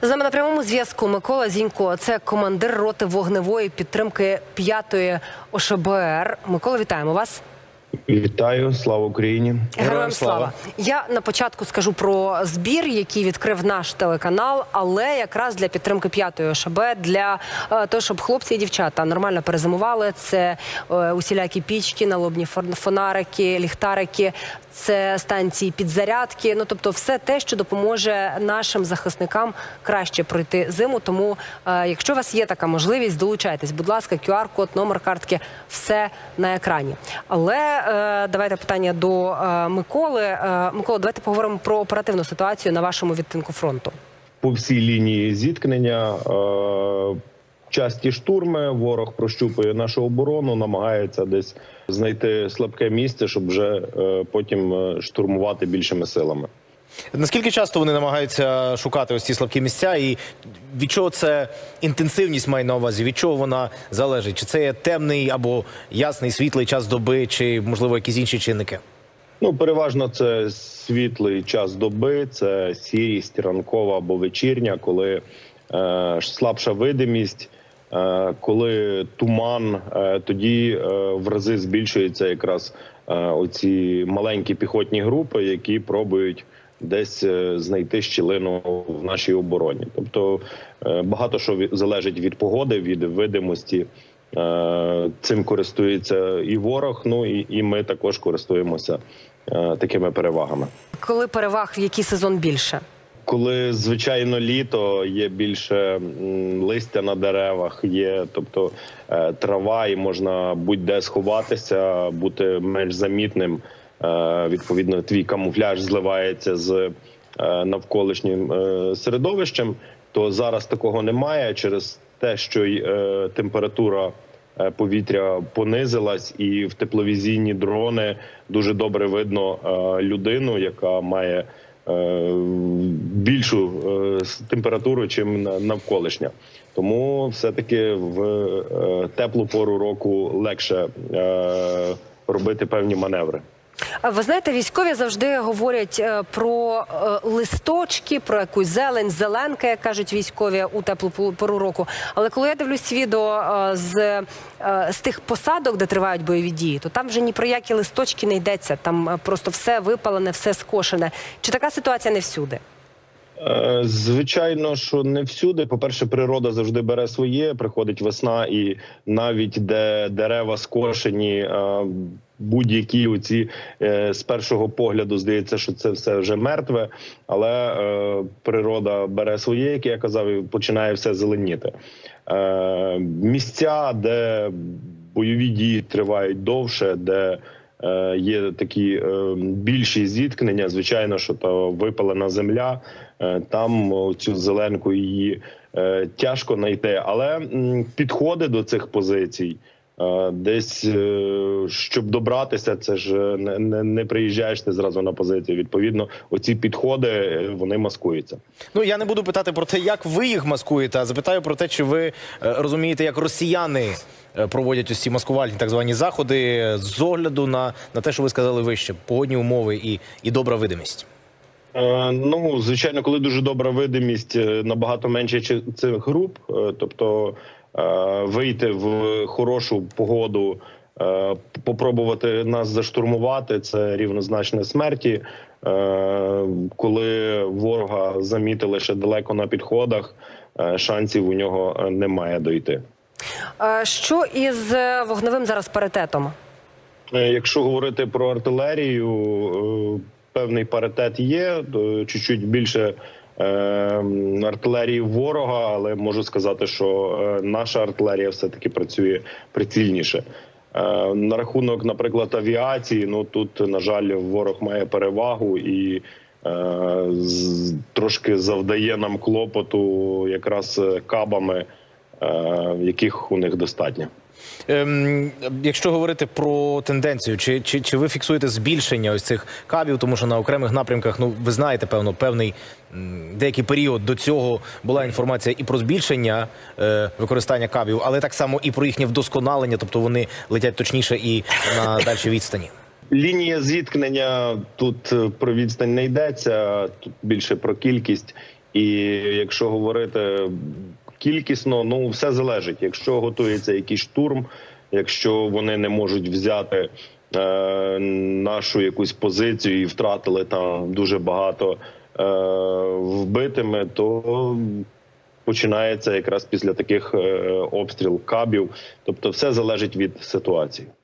З нами на прямому зв'язку Микола Зінько. Це командир роти вогневої підтримки 5-ї ОШБР. Микола, вітаємо вас. Вітаю, слава Україні. Героям слава. Я на початку скажу про збір, який відкрив наш телеканал, але якраз для підтримки 5-ї ОШБ, для того, щоб хлопці і дівчата нормально перезимували. Це усілякі пічки, налобні фонарики, ліхтарики, це станції підзарядки, ну тобто все те, що допоможе нашим захисникам краще пройти зиму. Тому, якщо у вас є така можливість, долучайтесь, будь ласка, QR-код, номер картки, все на екрані. Але давайте питання до Миколи. Микола, давайте поговоримо про оперативну ситуацію на вашому відтинку фронту. По всій лінії зіткнення часті штурми, ворог прощупує нашу оборону, намагається десь знайти слабке місце, щоб вже потім штурмувати більшими силами. Наскільки часто вони намагаються шукати ось ці слабкі місця, і від чого це інтенсивність має на увазі, від чого вона залежить? Чи це є темний або ясний, світлий час доби, чи, можливо, якісь інші чинники? Ну, переважно це світлий час доби, це сірість ранкова або вечірня, коли слабша видимість, коли туман, тоді в рази збільшуються якраз оці маленькі піхотні групи, які пробують десь знайти щілину в нашій обороні. Тобто багато що залежить від погоди, від видимості. Цим користується і ворог, ну і ми також користуємося такими перевагами. Коли переваг, в який сезон більше? Коли, звичайно, літо, є більше листя на деревах, є, тобто трава, і можна будь-де сховатися, бути менш замітним. Відповідно, твій камуфляж зливається з навколишнім середовищем, то зараз такого немає через те, що температура повітря понизилась, і в тепловізійні дрони дуже добре видно людину, яка має більшу температуру, чим навколишня. Тому все-таки в теплу пору року легше робити певні маневри. Ви знаєте, військові завжди говорять про листочки, про якусь зелень, зеленка, як кажуть військові, у теплу пору року. Але коли я дивлюсь відео з тих посадок, де тривають бойові дії, то там вже ні про які листочки не йдеться. Там просто все випалене, все скошене. Чи така ситуація не всюди? Звичайно, що не всюди. По-перше, природа завжди бере своє, приходить весна, і навіть де дерева скошені, будь-які оці з першого погляду здається, що це все вже мертве, але природа бере своє, як я казав, і починає все зеленіти. Місця, де бойові дії тривають довше, де є такі більші зіткнення, звичайно, що то випалена земля, там цю зеленку її тяжко знайти, але підходи до цих позицій, десь, щоб добратися, це ж не приїжджаєш ти зразу на позицію. Відповідно, оці підходи, вони маскуються. Ну, я не буду питати про те, як ви їх маскуєте, а запитаю про те, чи ви розумієте, як росіяни проводять ось ці маскувальні так звані заходи з огляду на те, що ви сказали вище, погодні умови і добра видимість. Ну, звичайно, коли дуже добра видимість, набагато менше цих груп, тобто вийти в хорошу погоду, попробувати нас заштурмувати – це рівнозначне смерті. Коли ворога замітили ще далеко на підходах, шансів у нього немає дойти. Що із вогневим зараз паритетом? Якщо говорити про артилерію, певний паритет є, чуть-чуть більше артилерії ворога, але можу сказати, що наша артилерія все-таки працює прицільніше. На рахунок, наприклад, авіації, ну тут, на жаль, ворог має перевагу і трошки завдає нам клопоту якраз кабами, яких у них достатньо. Якщо говорити про тенденцію, чи ви фіксуєте збільшення ось цих кабів, тому що на окремих напрямках, ну ви знаєте, певно, певний деякий період до цього була інформація і про збільшення використання кабів, але так само і про їхнє вдосконалення, тобто вони летять точніше і на дальшій відстані. Лінія зіткнення, тут про відстань не йдеться, тут більше про кількість. І якщо говорити кількісно, ну все залежить. Якщо готується якийсь штурм, якщо вони не можуть взяти нашу якусь позицію і втратили там дуже багато вбитими, то починається якраз після таких обстрілів кабів. Тобто все залежить від ситуації.